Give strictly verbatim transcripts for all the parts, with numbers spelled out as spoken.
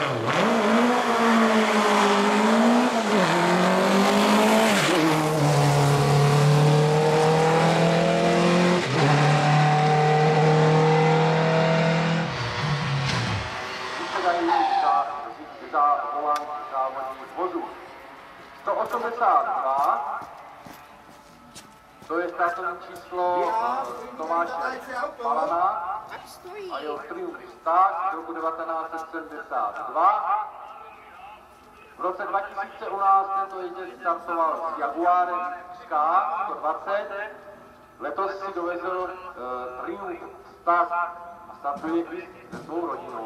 za volant závodních vozů. sto osmdesát dva, to je startovní číslo Tomáše Palana a jeho Triumph Stag z roku devatenáct set sedmdesát dva. V roce dva tisíce u nás tento jezdec startoval s Jaguarem K sto dvacet. Letos si dovezl uh, Triumph Stag a startuje i se svou rodinou.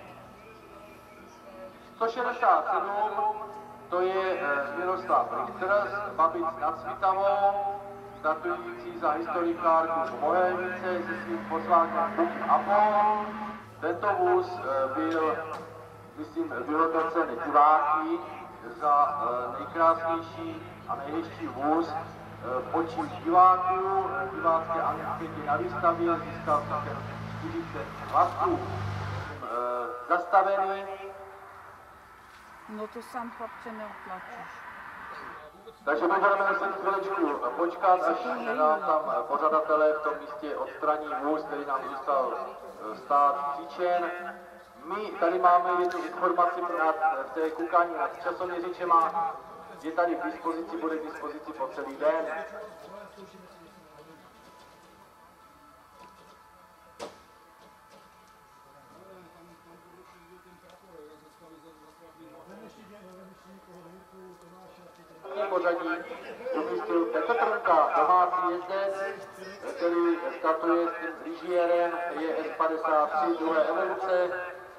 sto šedesát sedm, to je uh, Miroslav Richter z Babic nad Svitavou, startující za historikárku Mohelnice se svým poslákem Buky Apol. Tento vůz uh, byl, myslím, vyhodnocen diváky za uh, nejkrásnější a nejhezčí vůz v očích diváků. Divácké ankety na výstavě získal celkem čtyřicet hlasů. Zastavený. No to sám chlapče neotlačíš. Takže my budeme muset chviličku počkat, až nám tam pořadatelé v tom místě odstraní vůz, který nám zůstal stát příčen. My tady máme jednu informaci nad, v té koukání nad časoměřičema. Je tady k dispozici, bude k dispozici po celý den. V pořadí umístil Petr Trnka, domácí jezdec, který startuje s tím Ligiérem J S padesát tři druhé evoluce.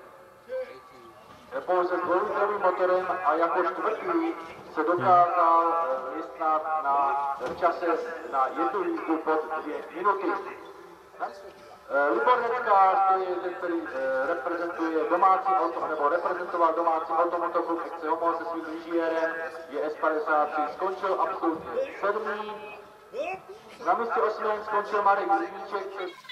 Pouze s dvoulitrovým motorem a jako čtvrtý se dokázal vyznat na čase na jednu jízdu pod dvě minuty. Libor Neckář, to je jezdec, který reprezentuje domácí auto, nebo reprezentoval domácí automotoklub F C Homol se svým Ligiérem J S padesát tři, skončil absolutně sedmý. Na místě osmém skončil Marek Zimíček.